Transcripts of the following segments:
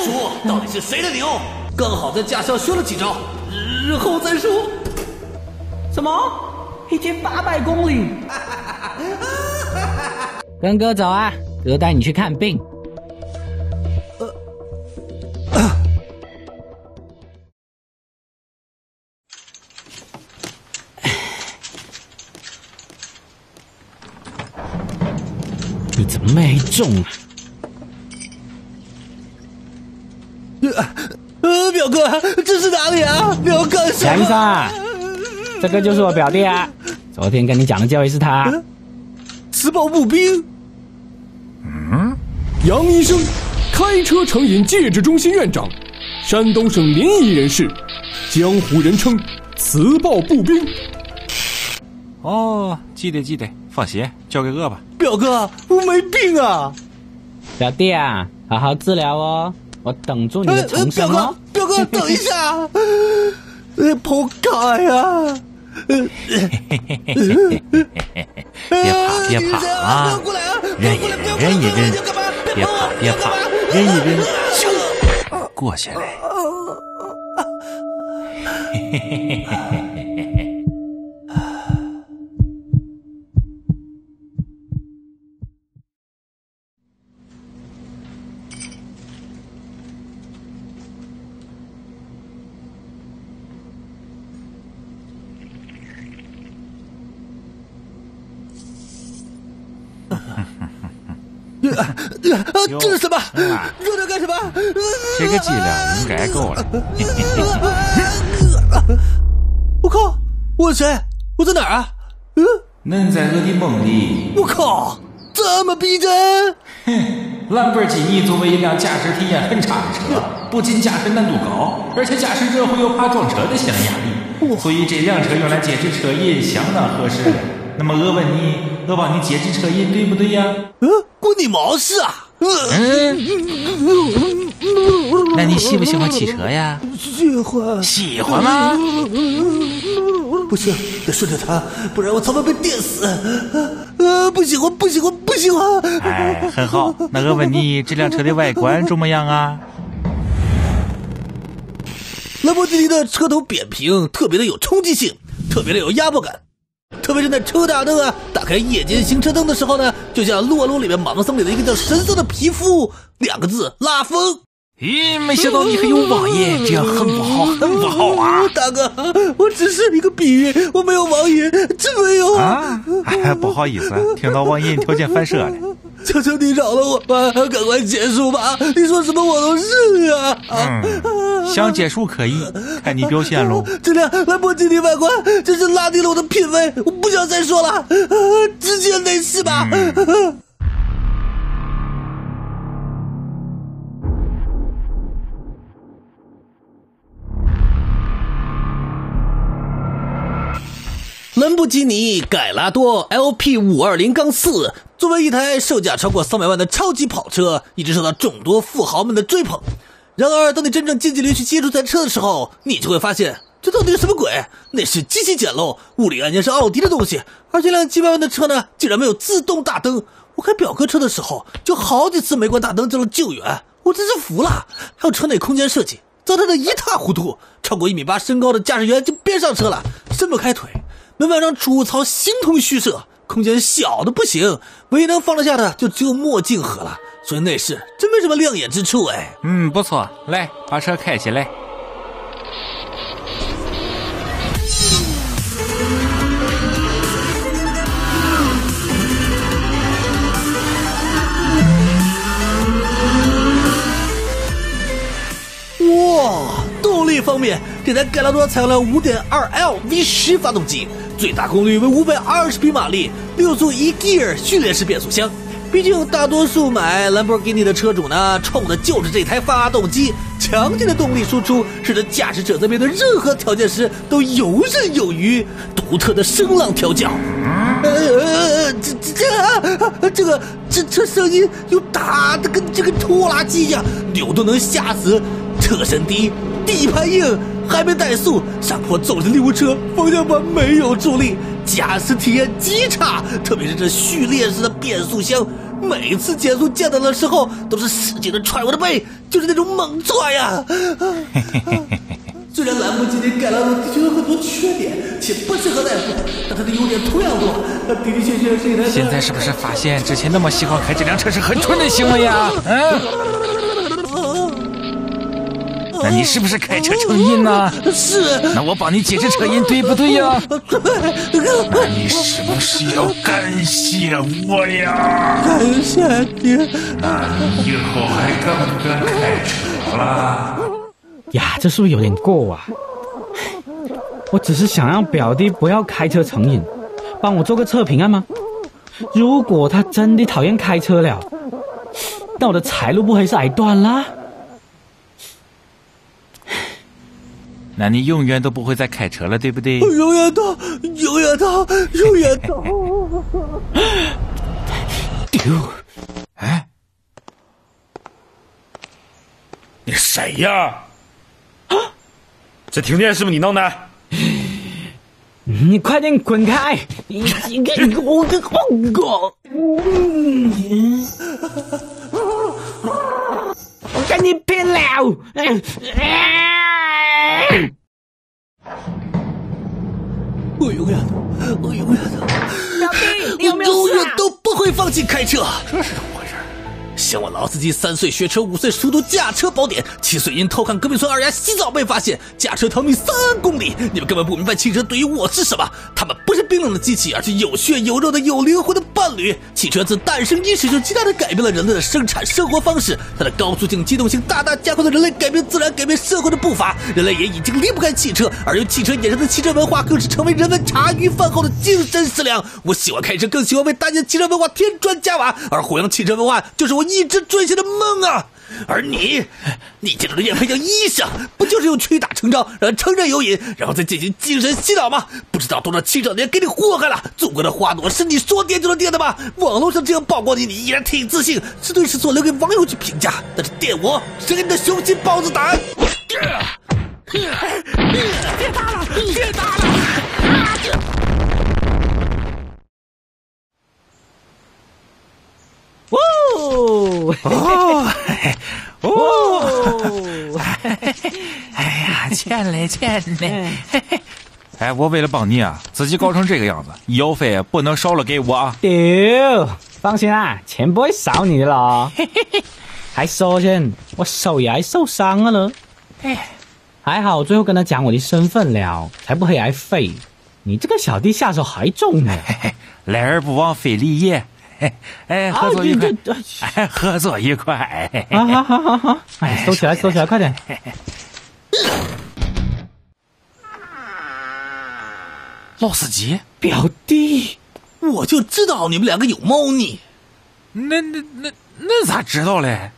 数到底是谁的牛。刚好在驾校学了几招，日后再说。 什么？1天800公里？ 跟哥走啊，哥带你去看病。你怎么没中啊？ 表哥，这是哪里啊？你要干什么？ 杨医生啊，这个就是我表弟啊，昨天跟你讲的教育是他。 磁暴步兵。 杨医生，开车成瘾戒治中心院长，山东省临沂人士，江湖人称磁暴步兵。 哦，记得，放心，交给我吧。 表哥，我没病啊。 表弟啊，好好治疗哦，我等住你的重生哦。 表哥，等一下，跑开呀！ 别怕啊！忍一忍，别怕，忍一忍，过下来。 这是什么？热着干什么？ 这个剂量应该够了。 我靠！我是谁？我在哪儿啊？ 恁在我的梦里。 我靠！这么逼真？ 兰博基尼作为一辆驾驶体验很差的车，不仅驾驶难度高，而且驾驶者会有怕撞车的心理压力，所以这辆车用来戒治车瘾相当合适。那么我问你，我帮你戒治车瘾，对不对呀？ 关你毛事啊！ 那你喜不喜欢汽车呀？喜欢吗？ 不行，得顺着它，不然我早晚被电死。不喜欢。 哎，很好。那我问你，这辆车的外观怎么样啊？ 兰博基尼的车头扁平，特别的有冲击性，特别的有压迫感。特别是在车大灯啊打开夜间行车灯的时候呢，就像《洛鲁》里面马僧里的一个叫神色的皮肤2个字拉风。 咦，没想到你还有网瘾，这样很不好啊！ 大哥，我只是一个比喻，我没有网瘾，真没有啊！哎，不好意思，听到网瘾条件反射了。 求求你饶了我吧，赶快结束吧！你说什么我都是啊！ 想结束可以，看你表现喽。 这辆兰博基尼外观真是拉低了我的品味，我不想再说了，直接内饰吧。兰博基尼盖拉多 LP520-4 作为一台售价超过300万的超级跑车，一直受到众多富豪们的追捧。然而当你真正近距离去接触这台车的时候，你就会发现这到底是什么鬼？那是极其简陋，物理按键是奥迪的东西，而这辆几百万的车呢，竟然没有自动大灯。我开表哥车的时候就好几次没关大灯就能救援，我真是服了。还有车内空间设计糟蹋得一塌糊涂，超过1.8米身高的驾驶员就别上车了，伸不开腿，门板上储物槽形同虚设，空间小的不行，唯一能放得下的就只有墨镜盒了，所以内饰真没什么亮眼之处哎。 不错，来把车开起来。 哇，动力方面，这台盖拉多采用了 5.2L V10 发动机，最大功率为520匹马力，6速1 gear 序列式变速箱。毕竟大多数买兰博基尼的车主呢，冲的就是这台发动机，强劲的动力输出使得驾驶者在面对任何条件时都游刃有余，独特的声浪调教。这声音又大的跟这个拖拉机一样，扭都能吓死。车身低，底盘硬，还没怠速，上坡走着利物车，方向盘没有助力，驾驶体验极差。特别是这序列式的变速箱， 每次减速降档的时候都是使劲的踹我的背，就是那种猛踹呀。虽然兰博基尼盖拉多的确有很多缺点，且不适合代步，但它的优点同样多。它的确是一台。 现在是不是发现之前那么喜欢开这辆车是很蠢的行为呀？那你是不是开车成瘾呢？ 是。 那我帮你解释车瘾，对不对呀？那你是不是要感谢我呀？ 感谢你。 那你以后还敢不敢开车啦？ 呀，这是不是有点过啊？我只是想让表弟不要开车成瘾，帮我做个测评案吗？如果他真的讨厌开车了，那我的财路不会是挨断啦？ 那你永远都不会再开车了，对不对？ 永远都。 丢！ 哎， 你谁呀？这停电是不是你弄的？ 你快点滚开！我跟你拼了！ 我永远都， 表弟，你有没有永事啊？ 远都不会放弃开车。这是怎么回事？像我老司机3岁学车，5岁熟读驾车宝典，7岁因偷看隔壁村二丫洗澡被发现，驾车逃命3公里。你们根本不明白汽车对于我是什么，它们不是冰冷的机器，而是有血有肉的有灵魂的伴侣。汽车自诞生伊始就极大地改变了人类的生产生活方式，它的高速性、机动性大大加快了人类改变自然、改变社会的步伐。人类也已经离不开汽车，而由汽车衍生的汽车文化更是成为人们茶余饭后的精神食粮。我喜欢开车，更喜欢为大家汽车文化添砖加瓦，而弘扬汽车文化就是我一直追寻的梦啊！而你接触的业配叫医生，不就是用屈打成招，让人承认有瘾，然后再进行精神洗脑吗？不知道多少青少年给你祸害了。祖国的花朵是你说电就能电的吗？网络上这样曝光你依然挺自信，是对是错留给网友去评价。但是电我，谁给你的雄心豹子胆？别打了！ 哎呀，欠嘞！哎，我为了帮你啊，自己搞成这个样子，医药费不能少了给我啊！ 丢，放心啦，钱不会少你的了。还说先，我手也还受伤了。还好最后跟他讲我的身份了，才不会挨废。你这个小弟下手还重呢。 来而不往非礼也。哎，合作愉快！合作愉快！ 好，哎，收起来，快点！ 老司机， 表弟， 我就知道你们两个有猫腻。 那咋知道嘞？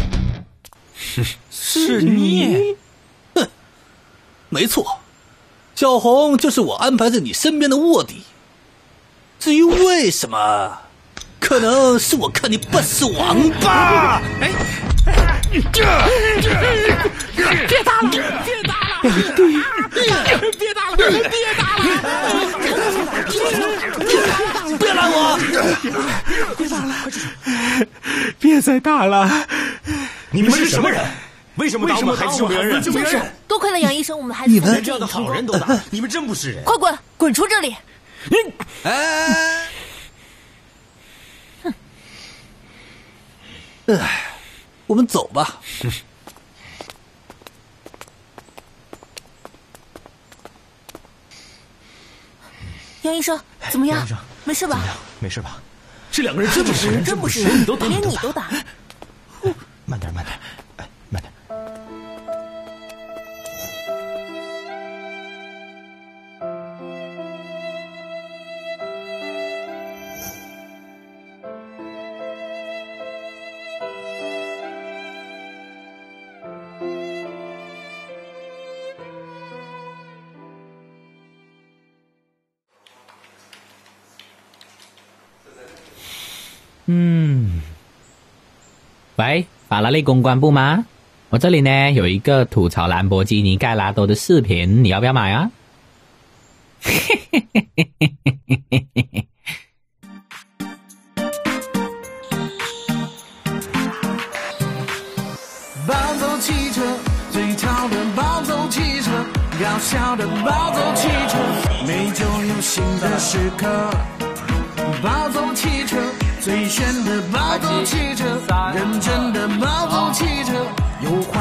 是你？ 哼，没错，小红就是我安排在你身边的卧底。至于为什么？可能是我看你不爽吧。别打了！别打我！ 别再打了！你们是什么人？为什么打我们孩子救别人？ 多亏了杨医生，我们孩子才能这样的好人都打，你们真不是人！ 快滚出这里！ 我们走吧。 杨医生，怎么样？没事吧？ 没事吧？这2个人真不是人，连你都打， 连你都打。 慢点，慢点。 喂，法拉利公关部吗？我这里呢有一个吐槽兰博基尼盖拉多的视频，你要不要买啊？ 妙的暴走汽车，美酒有新的时刻。暴走汽车，最炫的暴走汽车，认真的暴走汽车，有